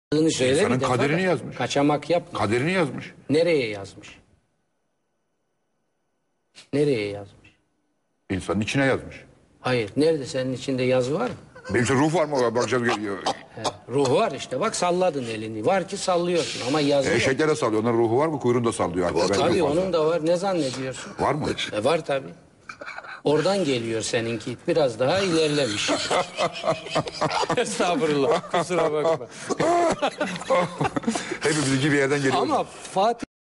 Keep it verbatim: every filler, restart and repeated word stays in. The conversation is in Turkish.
Söyle İnsanın bir defa kaderini da. yazmış. Kaçamak yapma. Kaderini yazmış. Nereye yazmış? Nereye yazmış? İnsanın içine yazmış. Hayır. Nerede, senin içinde yazı var mı? Belki ruh var mı? Bakacağız. geliyor. He, ruhu var işte. Bak salladın elini. Var ki sallıyorsun ama yazı yok. Eşeklere sallıyor. Onların ruhu var mı? Kuyruğunu da sallıyor. Belki Tabii fazla. onun da var. Ne zannediyorsun? Var mı? E, var tabii. Oradan geliyor seninki. Biraz daha ilerlemiş. Estağfurullah. Kusura bakma. Hepimizinki bir yerden geliyor. Ama Fatih